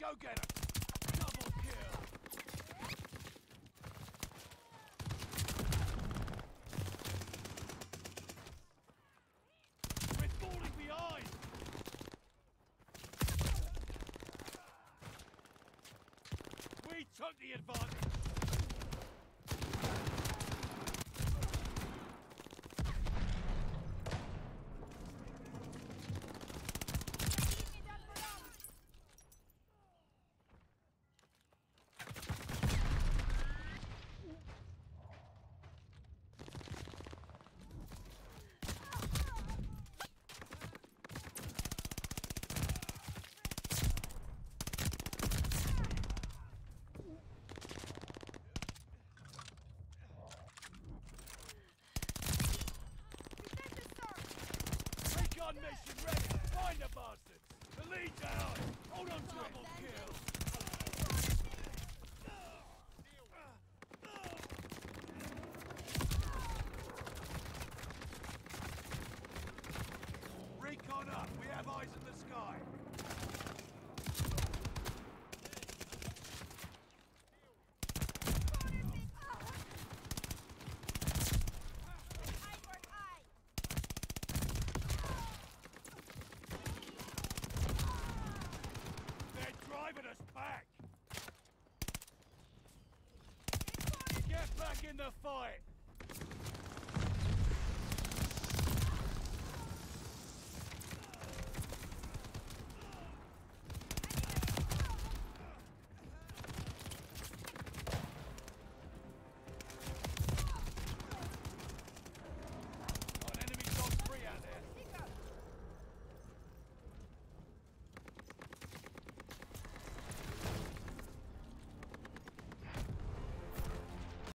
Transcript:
Go get him! Double kill! We're falling behind! We took the advantage! Recon mission ready! Find the bastards! The lead's out! Hold on to it! Double kill! Recon up! We have eyes in the sky! They're driving us back! Get back in the fight!